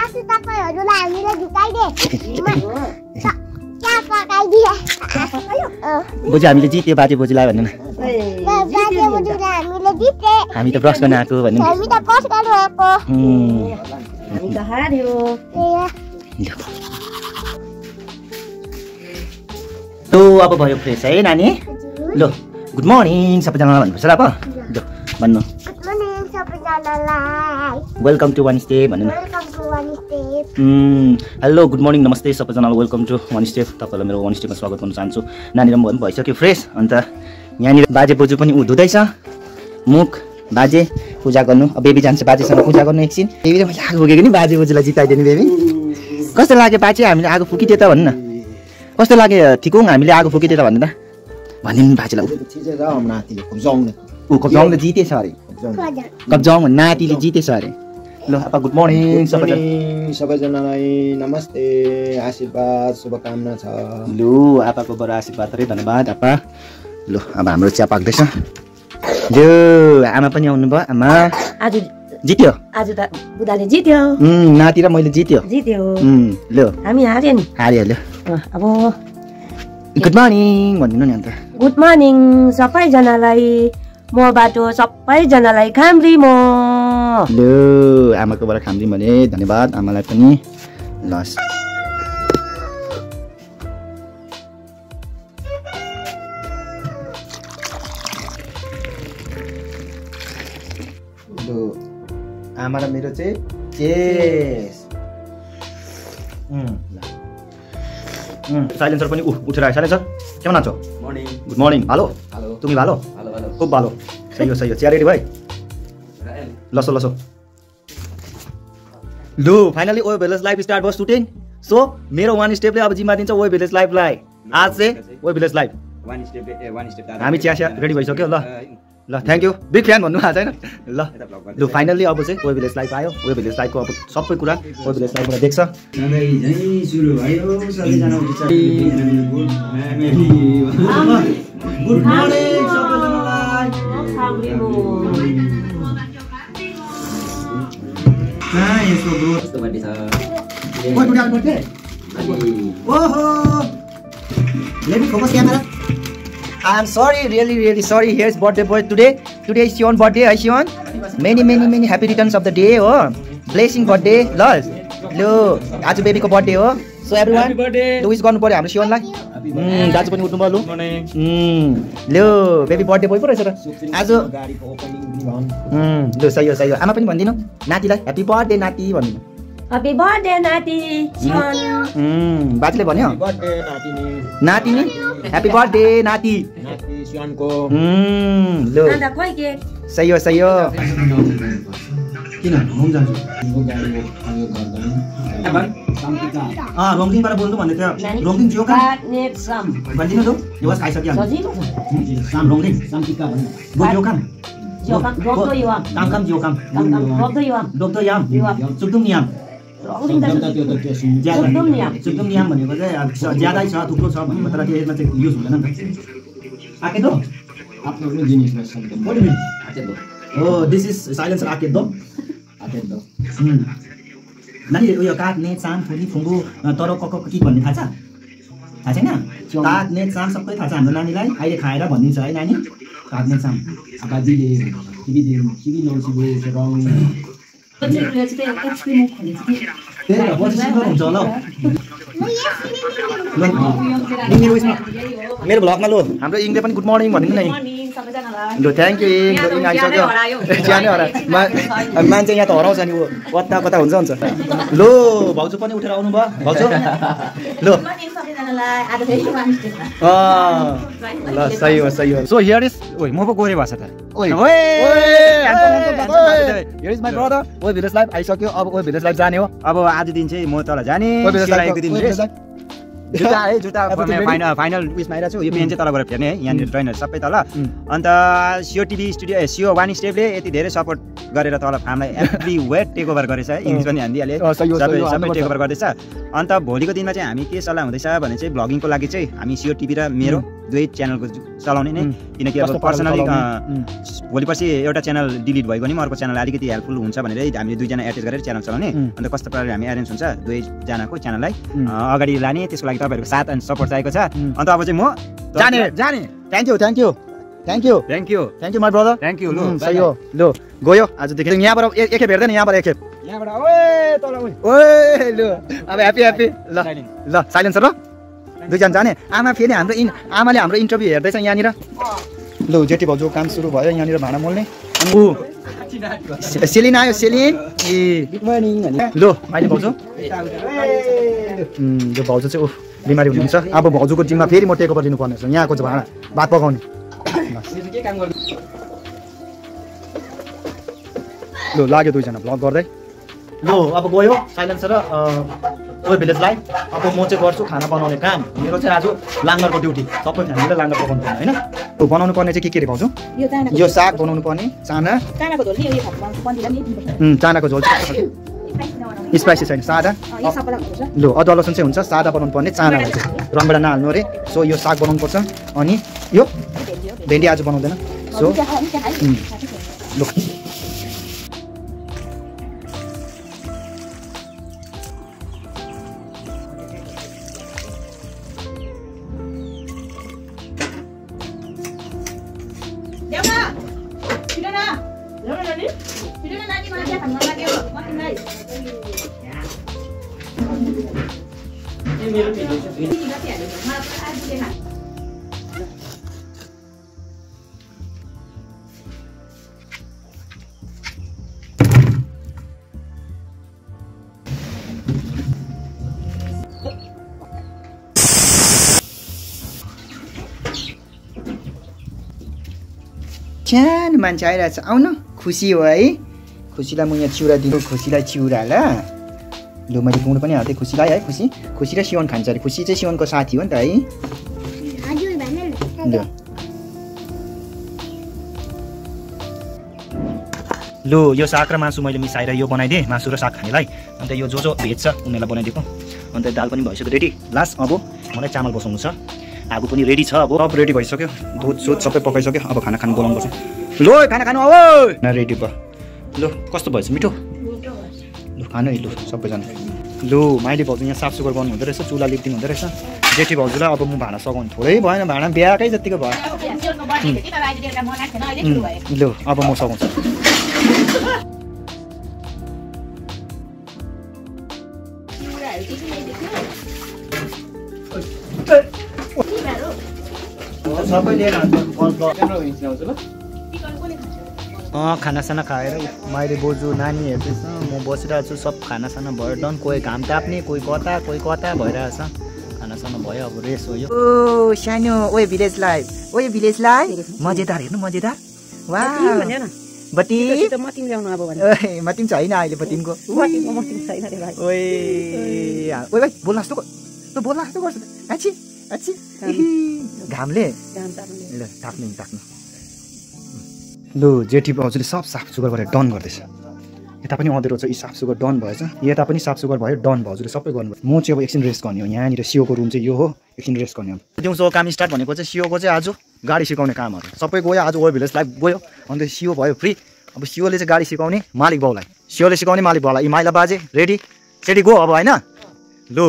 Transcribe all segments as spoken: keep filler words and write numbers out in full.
आज तपाईहरुलाई हामीले झुकाइदे क्या पकाइदिए बोजू हामीले जित्यो बाजे बोजूलाई भन्नु न बाजे बोजूलाई हामीले जिते हामी त ब्रस गर्न आएको भन्नु हामी त ब्रस गर्न आएको हामी त हार्यो तो अब भयो फ्रेस है नानी लो गुड मर्निङ सबैजनालाई भन्नुपर्छ ल अब लो भन्नु गुड मर्निङ सबैजनालाई वेलकम टु वान स्टेप भन्नु न welcome to One Step hello good morning नमस्ते सबैजनालाई वेलकम टु वान स्टेप तपाईँलाई मेरो वान स्टेपमा स्वागत गर्न चाहन्छु नानी रम पनि भइसक्यो फ्रेस अन्त यहाँनिर बाजे बोजू पनि उ धुँदैछ मुख बाजे पूजा गर्नु अब बेबी जान्छ बाजेसँग पूजा गर्नु एकछिन बेबीले मैले आगो फुकेको नि बाजे बोजूलाई जिताइदिनु बेबी कस्तो लाग्यो बाजे हामीले आगो फुकिदियो त भन्नु न कस्तो लाग्यो ठिकौँ हामीले आगो फुकिदियो त भन्नु त भनिदिनु बाजेलाई ऊ कब्जाउन जितेछ अरे कब्जाउँ नातिले जितेछ अरे ल अब गुड मर्निङ सबैजना सबैजनालाई नमस्ते आशीर्वाद शुभकामना छ लु आपाको बडा आशीर्वाद रे धन्यवाद आपा ल अब हाम्रो चिया पाक्दैछ जो आमा पनि आउनु भयो आमा आज जित्यो आज त बुदाले जित्यो नाति र मैले जित्यो जित्यो ल हामी हार्यो नि हार्यो ल अब गुड मर्निङ भनिदिनु नि अन्त गुड मर्निङ सबैजनालाई मबाट सबैजनालाई खाम्री म ल आमाकोबाट खाम्री भने धन्यवाद आमालाई पनि लस आमा र मेरो चाहिँ चेस साइलेन्सर पनि उठेर आयो साइलेन्सर के भन्छौ मर्निङ गुड मर्निङ भालो हेलो तुमी भालो हेलो हेलो खूब भालो सही हो सही हो चिया रेडी भाइ लसो लसो लु फाइनली ओ भिलेज लाइफ स्टार्ट भयो सुटिङ सो मेरो वान स्टेपले अब जिम्मा दिन्छ ओ भिलेज लाइफलाई आज चाहिँ ओ village life One Step One Step हामी चिया चिया रेडी भइसक्यो ल ल थ्याङ्क यू बिग फ्यान भन्नु आज होइन ल लु फाइनली अब चाहिँ ओ भिलेज लाइफ आयो ओ भिलेज लाइफको अब सबै कुरा ओ भिलेज लाइफबाट देख्छ सुरु भयो सबैजना गुड मर्निङ सबैजनालाई कहाँ यसको ग्रोथ कस्तो बर्थडे छ कोही टुटाल बर्थडे ओहो let me focus camera I am sorry, really, really sorry. Here's birthday boy today. Today is Sion birthday. Hi Sion. Many, many, many happy returns of the day. Oh, blessing birthday. Love. Lo, आज baby को birthday हो. So everyone. Happy birthday. Do wish गर्नु पर्यो हाम्रो Sion लाई. हम्म, दाजु पनि उठ्नु भयो लु. हम्म, लो baby birthday boy पो रहेछ र. आज गाडीको ओपनिङ पनि भन्. हम्म, लो सही हो सही हो. आमा पनि भनिदिनु नातिलाई happy birthday नाति भन्नु. Happy birthday नाति Sion. हम्म, बाजेले भन्यो. Happy birthday नातिनी. नातिनी. Happy birthday नाति. नाति Sionको. हम्म, लो. अन्त खोइ के सही हो सही हो. किन घुम जान्छु यो गाडीको यो गर्दैन अँ रोङदिङबाट बोल्नु भन्दै थियो रोङदिङ जियो काम नेट सम भनिदिनु त यो वास खाइसक्यो हामी सजिलो छ काम रोङदिङ शान्तिका भन्नु गो जियो काम जियो काम रोक्दो यो काम काम काम जियो काम काम काम रोक्दो यो काम डोक्टर याम सुक्दुम नियम रोक्दिङ त त्यो त त्यो ज्यादा सुक्दुम नियम सुक्दुम नियम भनेको चाहिँ अब ज्यादै छ थुप्रो छ भन्ने मात्र त्यो यसमा चाहिँ युज हुँदैन नि त आके दो आफ्नो पनि जिनिसमा शब्द व्हाट डु मीन आके दो ओ दिस इज साइलेन्सर आके दो आके दो नानी उयो काट नेट साम फुली फुङ्गु तर कक के भन्ने थाहा छ थाहा छैन काट नेट साम सबै थाहा छ हाम्रो नानीलाई अहिले खाएर भनिदिन्छ है नानी काट नेट साम बाजीले टिभी दिनु टिभी नौसिबे रङ त्यही त पछि सिक्नु हुन्छ होला मेरो उयसमा मेरो भ्लगमा लो हाम्रो इङले पनि गुड मर्निङ भनिदिनु न ल थ्याङ्क यू इङ इङ आइसक्यो चिया नै हरा मान्छे यहाँ त हराउँछ नि ऊ कता कता हुन्छ हुन्छ लो भाउजू पनि उठेर आउनु भयो भाउजू लो ल सही हो सही हो सो हियर इज ओइ म पो गोरे भाषा त ओइ ओइ हियर इज माइ ब्रदर ओइ भिलेज लाइफ आइसक्यो अब ओइ भिलेज लाइफ जाने हो अब आज दिन चाहिँ म तल जाने जुत्ता है जुत्ता फाइनल फाइनल उयसमा आइरहेको छु यो पेन चाहिँ तल गएर फेर्ने है यहाँनिर ट्रेनर सबै तल अन्त सियो टिभी स्टुडियो सियो वान स्टेपले यति धेरै सपोर्ट गरेर तल फार्मलाई एभ्री वेट टेक ओभर गरेछ है इङ्ग्लिस पनि हान्दिहाले सबै सबै टेक ओभर गर्दैछ अन्त भोलिको दिनमा चाहिँ हामी के सल्लाह हुँदैछ भने चाहिँ भ्लगिङको लागि चाहिँ हामी सियो टिभी र मेरो दुवै च्यानलको चलाउने नै किनकि अब पर्सनली भोलि पर्सि एउटा च्यानल डिलिट भएको नि अर्को च्यानल अलिकति हेल्पफुल हुन्छ भनेर हामीले दुईजना एटेच गरेर च्यानल चलाउने अन्त कस्तो प्रकारले हामी एरेन्ज हुन्छ दुवैजनाको च्यानललाई अगाडि लाने त्यसको लागि तपाईँहरूको साथ अनि सपोर्ट चाहिएको छ अन्त अब चाहिँ म जाने जाने thank you thank you thank you thank you thank you my brother thank you लु सही हो लु गयो आजदेखि यहाँबाट एकखेप हेर्दैन यहाँबाट एकखेप यहाँबाट ओए तल ओए लु अब ह्याप्पी ह्याप्पी ल ल साइलेन्सर ल दुईजना जाने आमा फेरि हाम्रो इन आमाले हाम्रो इन्टरभ्यू हेर्दैछ यहाँनिर लु जेठी भाउजू काम सुरु भयो यहाँनिर भाँडा मोल्ने ऊ सेलिन आयो सेलिन ए गुड मर्निङ लु अहिले भाउजू यो भाउजू चाहिँ ऊ बिमारी हुनुहुन्छ अब भाउजूको जिम्मा फेरि म टेक ओभर लिनुपर्ने छ यहाँको चाहिँ भाँडा भात पकाउने लु लाग्यो दुईजना भ्लग गर्दै लु अब गयो साइलेन्सर र ओ भिलेजलाई अब म चाहिँ गर्छु खाना बनाउने काम मेरो चाहिँ आज लाङ्गरको ड्युटी सबै फ्यामिलीले लाङ्गर पकाउनु पर्ने होइन बनाउनु पर्ने चाहिँ के के रे भाउजू यो साग बनाउनु पर्ने चाना चानाको झोल स्पाइसी छैन सादा लु अदुवा लसुन चाहिँ हुन्छ सादा बनाउनु पर्ने चानालाई चाहिँ रमभेडा नहाल्नु अरे सो यो साग बनाउनु पर्छ अनि यो भेन्डी आज बनाउँदैन सो लु सानो मान्छे आइरहेछ आउनु खुसी हो है खुसीलाई म यहाँ चिउरा दिनु खुसीलाई चिउरा ल लु मैले गुँड पनि हाल्थेँ खुसीलाई है खुसी खुसी र सिवन खान्छ अरे खुसी चाहिँ सिवनको साथी हो नि त है लु यो साग र मासु मैले मिसाएर यो बनाइदिएँ मासु र साग खानेलाई अन्त यो जो जो भेज छ उनीहरूलाई बनाइदिएको अन्त दाल पनि भइसक्यो रेडी लास्ट अब मलाई चामल बसाउनु छ आगो पनि रेडी छ अब सब रेडी भइसक्यो दुध सुध सबै पकाइसक्यो अब खाना खानु बोलाउनु पर्छ लु खाना खानु अब रेडी भयो लु कस्तो भएछ मिठो लु खानु है लु सबैजना लु माइली भाउजू यहाँ साफ सुग्घर गर्नु हुँदो रहेछ चुला लिपिदिनु हुँदो रहेछ जेठी भाउजूलाई अब म भाँडा सघाउनु थोरै भएन भाँडा बिहाकै जतिको भयो लु अब म सघाउँछु अँ खानासाना खाएर मैले बोजू नानी हेर्दैछ म बसिरहेको छु सब खानासाना भयो डन कोही घाम ताप्ने कोही कता कोही कता भइरहेछ खानासाना भयो अब रेस हो यो ओ सानो ओए भिलेज लाइफ ओए भिलेज लाइफ मजेदार हेर्नु मजेदार वा बटी मतिम ल्याउनु अब भने मतिम छैन अहिले बटिमको ओए ओए भाइ बोल्न जस्तो त बोल्न जस्तो गर्छ आछि आछि घामले ल ताप्नु ताप्नु लु जेठी भाउजूले सब साफ सुग्घर गरेर डन गर्दैछ यता पनि अँधेरो छ यी साफ सुग्घर डन भएछ यता पनि साफ सुग्घर भयो डन भाउजूले सबै गर्नुभयो म चाहिँ अब एकछिन रेस्ट गर्ने हो यहाँनिर सियोको रुम चाहिँ यो हो एकछिन रेस्ट गर्ने हो दिउँसो काम स्टार्ट भनेको चाहिँ सियोको चाहिँ आज गाडी सिकाउने कामहरू सबै गयो आज ओए भिलेज लाइफ गयो अन्त सियो भयो फ्री अब सियोले चाहिँ गाडी सिकाउने मालिक बाउलाई सियोले सिकाउने मालिक बाउलाई यी माइला बाजे रेडी सेडी गो अब होइन लु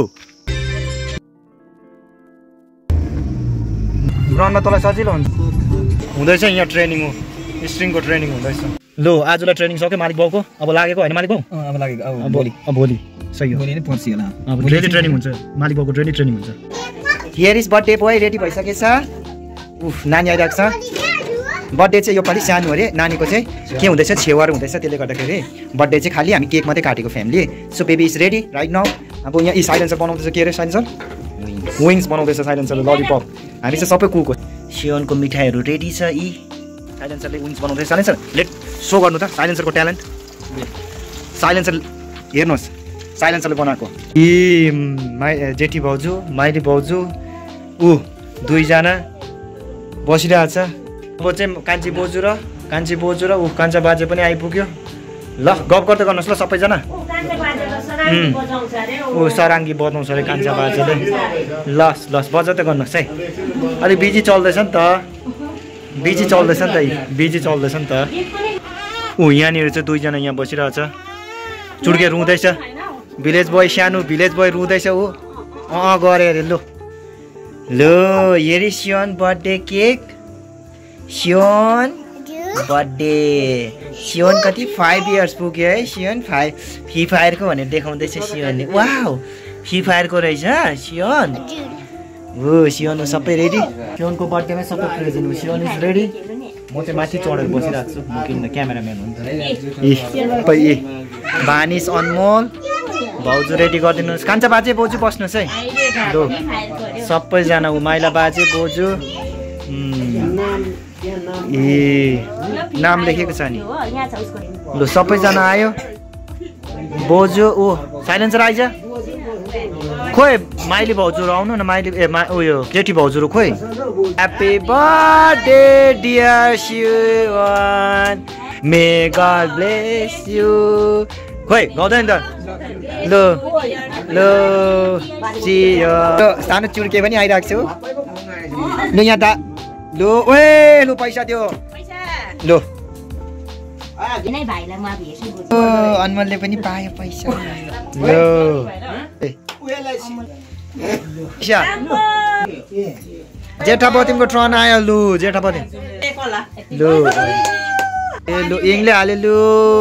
ग्राउन्डमा तँलाई सजिलो हुन्छ हुँदैछ यहाँ ट्रेनिङ हो स्ट्रिङको ट्रेनिङ हुँदैछ लु आजलाई ट्रेनिङ सक्यो मालिक बाउको अब लागेको होइन मालिक बाउ अब लागेको अब भोलि अब भोलि सही हो भोलि नै पर्सि होला अब डेली ट्रेनिङ हुन्छ मालिक बाउको डेली ट्रेनिङ हुन्छ here is birthday boy ready भइसकेछ उफ नानी आइरहेको छ बर्थडे चाहिँ यो पालि सानो अरे नानीको चाहिँ के हुँदैछ छेवार हुँदैछ त्यसले गर्दाखेरि बर्थडे चाहिँ खालि हामी केक मात्रै काटेको family so baby is ready right now अब यहाँ यी साइलेन्सर बनाउँदैछ के अरे साइलेन्सर विङ्स बनाउँदैछ साइलेन्सर ललिपप हामी चाहिँ सबै कुक हो सियोनको मिठाईहरू रेडी छ यी साइलेन्सरले विङ्स बनाउँदैछ साइलेन्सर लेट सो गर्नु त साइलेन्सरको ट्यालेन्ट साइलेन्सर हेर्नुहोस् साइलेन्सरले बनाएको ए माइ जेठी भाउजू माइली भाउजू ऊ दुईजना बसिरहेछ अब चाहिँ कान्छी बोजू र कान्छी बोजू र ऊ कान्छा बाजे पनि आइपुग्यो ल गफ गर्दै गर्नुहोस् ल सबैजना ऊ सराङ्गी बजाउँछ अरे कान्छा बाजेले लस लस बजाउँदै गर्नुहोस् है अलिक बिजी चल्दैछ नि त बिजी चल्दैछ नि त बिजी चल्दैछ नि त ऊ यहाँनिर चाहिँ दुईजना यहाँ बसिरहेछ चुड्के रुँदैछ भिलेज बोय सानो भिलेज बोय रुँदैछ ऊ अँ गरे अरे लु लो हेरी सियोन बर्थडे केक सियोन बर्थडे सियोन कति फाइभ इयर्स पुग्यो है सियोन फाइभ फ्री फायरको भनेर देखाउँदैछ सियोनले वाउ फ्री फायरको रहेछ सियोन हो सियोन सबै रेडी सियोनको बर्थडेमा सबै प्रेजेन्ट हो सियोन इज रेडी म चाहिँ माथि चढेर बसिरहेको छु म किन क्यामेराम्यान हुन्छ ए बानिस अनमोल भाउजू रेडी गरिदिनुहोस् कान्छा बाजे बोजू बस्नुहोस् है लु सबैजना ऊ माइला बाजे बोजू ए नाम लेखेको छ नि लु सबैजना आयो बोजू ऊ साइलेन्सर आइज खोइ माइली भाउजू आउनु न माइली ए मा उयो जेठी भाउजू खोइ ह्याप्पी बर्थडे डियर सियोन मे गॉड ब्लेस यू खोइ गाउँदैन त लो लो सियो सानो चुड्के पनि आइरहेको छु लु यहाँ त लु ओए लु पैसा दियो लु अनमोलले पनि पायो पैसा लु जेठापतिमको ट्रन आयो लु जेठापति लु ए लु इङले हाल्यो लु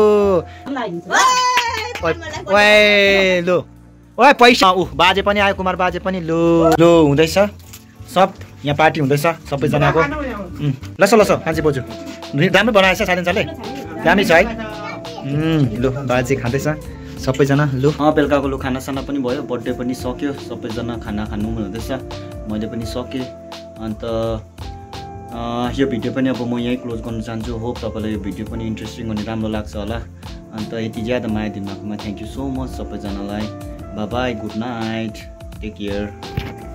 ओए लु ओए पैसा ऊ बाजे पनि आयो कुमार बाजे पनि लु लु हुँदैछ सब यहाँ पार्टी हुँदैछ सबैजनाको लस लस कान्छी बोजू राम्रो बनाएछ साइलेन्सरले दामी छ है लु बाजे खाँदैछ सबैजना लु अँ बेलुकाको लु खानासाना पनि भयो बर्थडे पनि सक्यो सबैजना खाना खानु हुँदैछ मैले पनि सकेँ अन्त यो भिडियो पनि अब म यहीँ क्लोज गर्न चाहन्छु होप तपाईँलाई यो भिडियो पनि इन्ट्रेस्टिङ अनि राम्रो लाग्छ होला अन्त यति ज्यादा माया दिनुभएकोमा थ्याङ्क यू सो मच सबैजनालाई bye bye good night take care